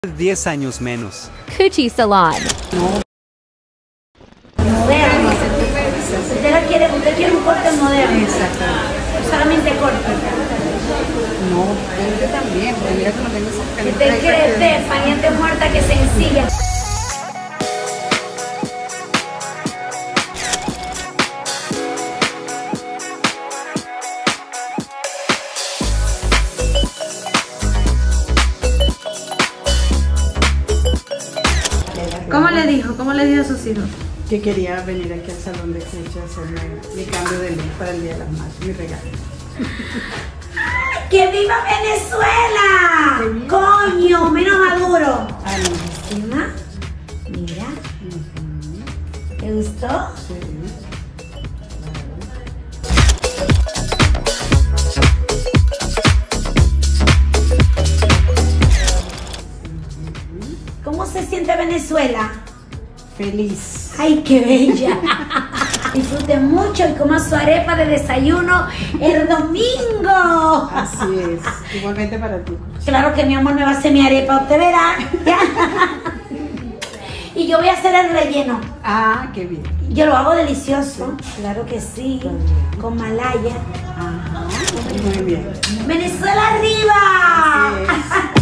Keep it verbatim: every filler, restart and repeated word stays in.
diez años menos. Cuchi Salon. Moderno. Usted, la quiere, usted quiere un corte moderno. Exacto. Solamente corte. No, yo también, porque mira que no tengo esas Usted quiere Stephanie, antes muerta que sencilla. ¿Cómo le dijo? ¿Cómo le dijo a sus hijos? Que quería venir aquí al salón de Cuchi a hacerme mi cambio de look para el Día de las Madres, mi regalo. ¡Que viva Venezuela! ¡Qué ¡Coño! Menos Maduro. Ah, no. Encima, mira. Ujú. ¿Te gustó? Sí. ¿Cómo se siente Venezuela? Feliz. ¡Ay, qué bella! Disfrute mucho y coma su arepa de desayuno el domingo. Así es. Igualmente para ti. Claro que mi amor me va a hacer mi arepa, usted verá. ¿Ya? Y yo voy a hacer el relleno. Ah, qué bien. Yo lo hago delicioso. Claro que sí. Con malaya. Ajá. Muy bien. ¡Venezuela arriba! Así es.